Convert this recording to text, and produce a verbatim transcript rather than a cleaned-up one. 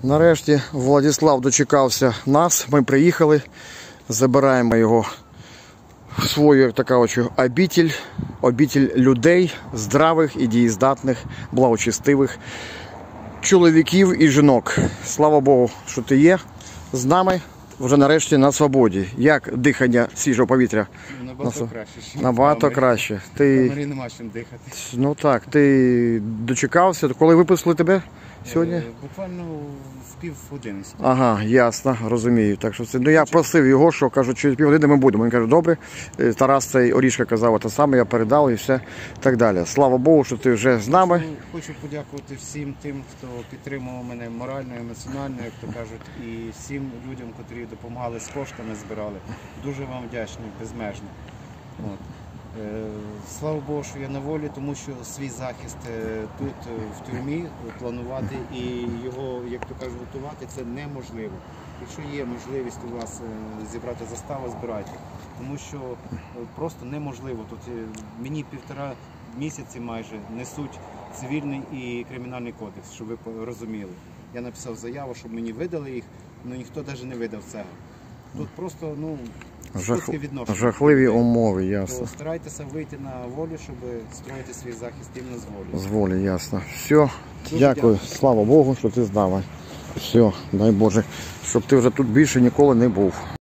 Нарешті Владислав дочекався нас, ми приїхали, забираємо його в свою, така ось, обитель, обитель людей, здравих і дієздатних, благочестивих чоловіків і жінок. Слава Богу, що ти є з нами, вже нарешті на свободі. Як дихання свіжого повітря? Набагато краще. Набагато краще. Ти... Камері нема чим дихати. Ну так, ти дочекався. Коли випустили тебе сьогодні? Буквально в пів одинадцятої. Ага, ясно, розумію. Так що це, ну я просив його, що кажуть, через півгодини ми будемо. Він каже, добре. Тарас цей Орішка казав, те саме, я передав і все так далі. Слава Богу, що ти вже з нами. Хочу подякувати всім тим, хто підтримував мене морально, емоціонально, як то кажуть, і всім людям, котрі допомагали з коштами, збирали. Дуже вам вдячний, безмежно. От. Слава Богу, що я на волі, тому що свій захист тут, в тюрмі, планувати і його, як то кажуть, готувати, це неможливо. Якщо є можливість у вас зібрати заставу, збирайте. Тому що просто неможливо. Тут мені півтора місяці майже несуть цивільний і кримінальний кодекс, щоб ви розуміли. Я написав заяву, щоб мені видали їх, але ніхто навіть не видав цього. Тут просто, ну, Жах... жахливі умови, ясно. То старайтеся вийти на волю, щоб строїти свій захист іменно з волі. З волі, ясно. Все, дякую. дякую, слава Богу, що ти з нами. Все, дай Боже, щоб ти вже тут більше ніколи не був.